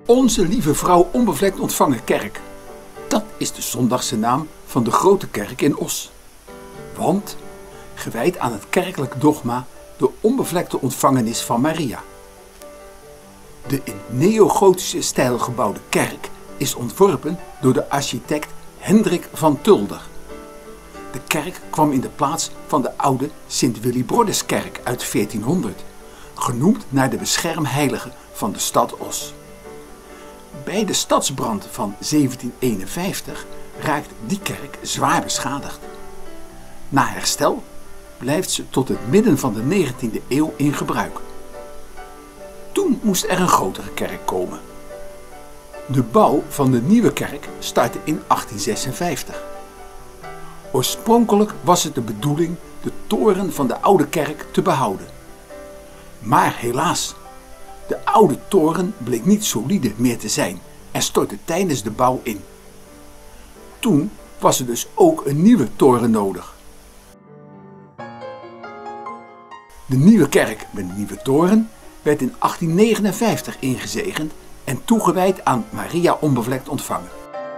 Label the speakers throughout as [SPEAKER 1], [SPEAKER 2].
[SPEAKER 1] Onze Lieve Vrouw Onbevlekt Ontvangen Kerk. Dat is de zondagse naam van de grote kerk in Os. Want gewijd aan het kerkelijk dogma de onbevlekte ontvangenis van Maria. De in neogotische stijl gebouwde kerk is ontworpen door de architect Hendrik van Tulder. De kerk kwam in de plaats van de oude Sint-Willibrorduskerk uit 1400, genoemd naar de beschermheilige van de stad Os. Bij de stadsbrand van 1751 raakt die kerk zwaar beschadigd. Na herstel blijft ze tot het midden van de 19e eeuw in gebruik. Toen moest er een grotere kerk komen. De bouw van de nieuwe kerk startte in 1856. Oorspronkelijk was het de bedoeling de toren van de oude kerk te behouden. Maar helaas, de oude toren bleek niet solide meer te zijn en stortte tijdens de bouw in. Toen was er dus ook een nieuwe toren nodig. De nieuwe kerk met een nieuwe toren werd in 1859 ingezegend en toegewijd aan Maria Onbevlekt Ontvangen.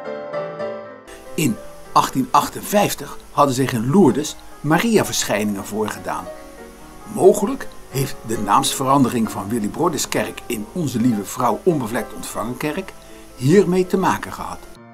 [SPEAKER 1] In 1858 hadden zich in Lourdes Maria-verschijningen voorgedaan. Mogelijk heeft de naamsverandering van Willibrorduskerk in Onze Lieve Vrouw Onbevlekt Ontvangen Kerk hiermee te maken gehad.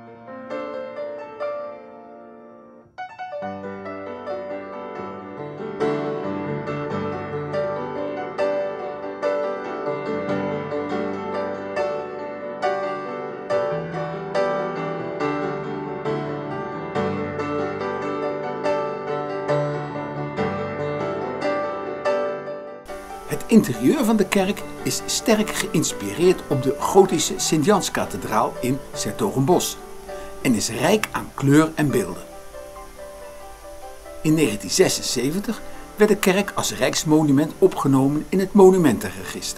[SPEAKER 1] Het interieur van de kerk is sterk geïnspireerd op de gotische Sint-Janskathedraal in 's-Hertogenbosch en is rijk aan kleur en beelden. In 1976 werd de kerk als rijksmonument opgenomen in het monumentenregister.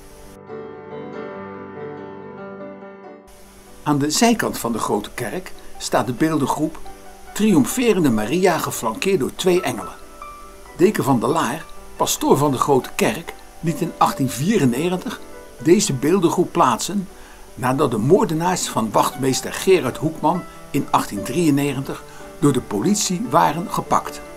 [SPEAKER 1] Aan de zijkant van de grote kerk staat de beeldengroep Triomferende Maria geflankeerd door 2 engelen. Deken van der Laar, pastoor van de grote kerk, liet in 1894 deze beeldengroep plaatsen nadat de moordenaars van wachtmeester Gerard Hoekman in 1893 door de politie waren gepakt.